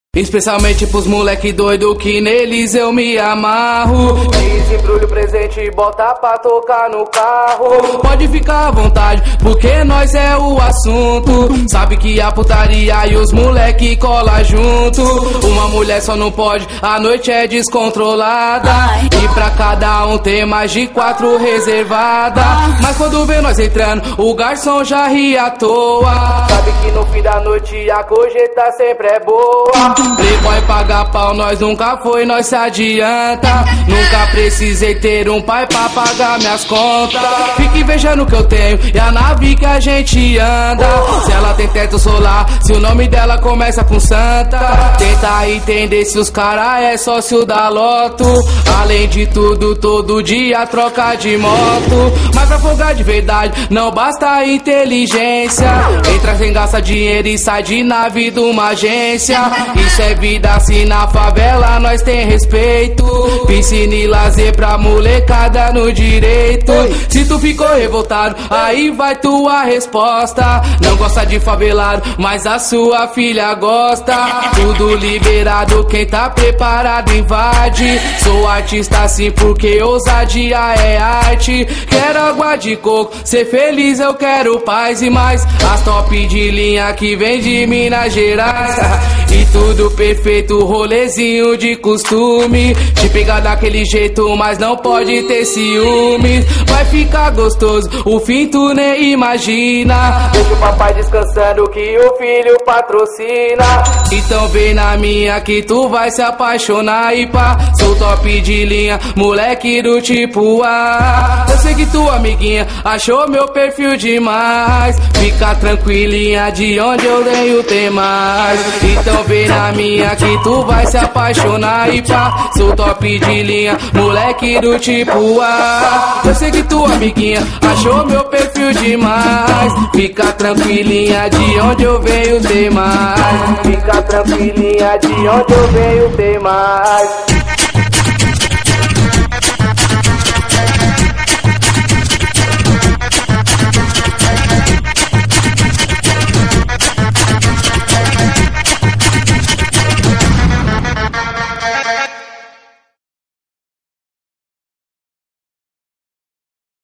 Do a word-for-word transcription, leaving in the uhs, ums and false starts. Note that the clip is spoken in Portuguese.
Especialmente pros moleque doido que neles eu me amarro. Desembrulho presente e bota pra tocar no carro. Pode ficar à vontade, porque nós é o assunto. Sabe que a putaria e os moleque cola junto. Uma mulher só não pode, a noite é descontrolada. E pra cada um tem mais de quatro reservada. Mas quando vê nós entrando, o garçom já ri à toa. Sabe que no fim da noite a gorjeta sempre é boa. Playboy paga pau, nós nunca foi, nós se adianta. Nunca precisei ter um pai pra pagar minhas contas. Fique invejando o que eu tenho e a nave que a gente anda. Se ela tem teto solar, se o nome dela começa com Santa. Tenta entender se os cara é sócio da Loto. Além de tudo, todo dia troca de moto. Mas pra folgar de verdade, não basta a inteligência. Entra sem gasta dinheiro e sai de nave de uma agência. Isso é vida, assim na favela nós tem respeito. Piscina e lazer pra molecada no direito. Se tu ficou revoltado, aí vai tua resposta. Não gosta de favelado, mas a sua filha gosta. Tudo liberado, quem tá preparado invade. Sou artista assim porque ousadia é arte. Quero água de coco, ser feliz eu quero paz e mais. As top de linha que vem de Minas Gerais. E tudo perfeito, rolezinho de costume. Te pegar daquele jeito, mas não pode ter ciúme. Vai ficar gostoso, o fim tu nem imagina. Deixa o papai descansando que o filho patrocina. Então vem na minha que tu vai se apaixonar. E pá, sou top de linha, moleque do tipo A. Eu sei que tua amiguinha achou meu perfil demais. Fica tranquilinha, de onde eu venho tem mais. Então vem na minha que tu vai se apaixonar. E pá, sou top de linha, moleque do tipo A. Eu sei que tua amiguinha achou meu perfil demais. Fica tranquilinha, de onde eu venho tem mais. Fica tranquilinha, de onde eu venho tem mais.